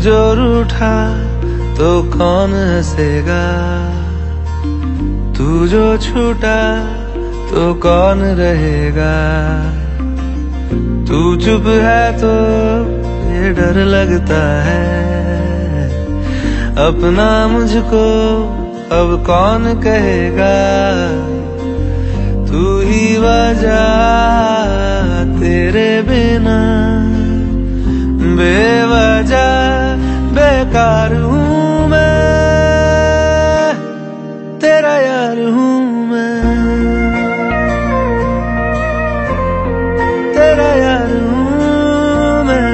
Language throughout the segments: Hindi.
जो रूठा तो कौन हंसेगा, तू जो छूटा तो कौन रहेगा। तू चुप है तो ये डर लगता है, अपना मुझको अब कौन कहेगा। तू ही वजह, तेरे बिना बेवजह बेकार हूँ मैं, तेरा यार हूँ मैं, तेरा यार हूँ मैं।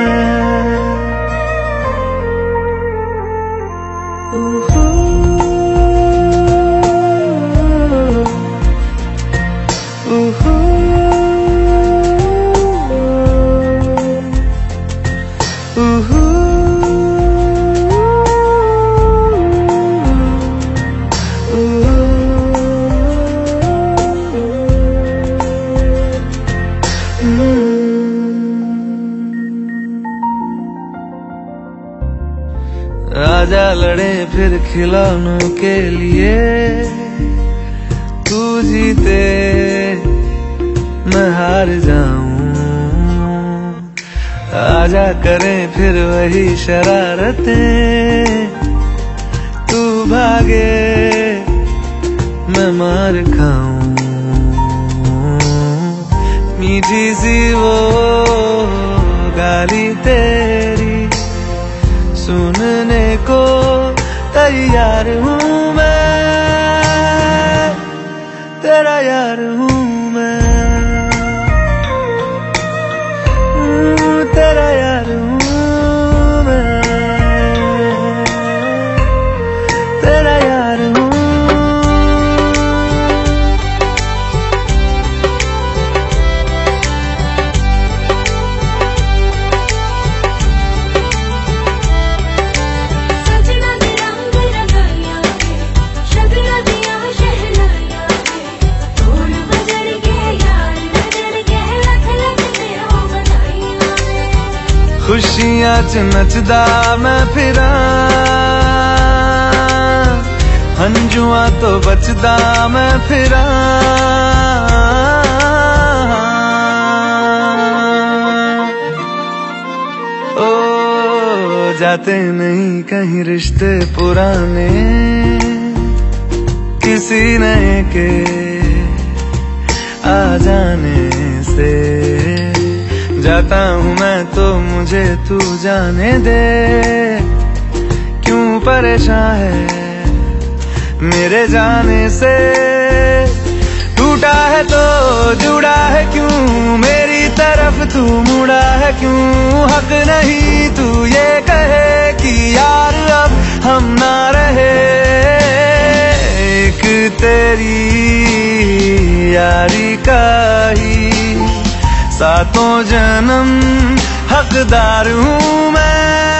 आजा लड़े फिर खिलौनों के लिए, तू जीते मैं हार जाऊं। आजा करें फिर वही शरारतें, तू भागे मैं मार खाऊं। मीठी सी वो गाली तेरी सुनने को तैयार हूँ मैं, तेरा यार हूँ मैं, तेरा यार हूँ मैं, तेरा यार हूँ। खुशियां च नचदा मैं फिरा, हंजुआ तो बचदा मैं फिरा। ओ जाते नहीं कहीं रिश्ते पुराने, किसी नए के आ जाने से। जाता हूँ मैं तो मुझे तू जाने दे, क्यों परेशान है मेरे जाने से। टूटा है तो जुड़ा है क्यों, मेरी तरफ तू मुड़ा है क्यों। हक नहीं तू ये कहे कि यार अब हम ना रहे, एक तेरी यारी का ही सातों जन्म हकदार हूँ मैं।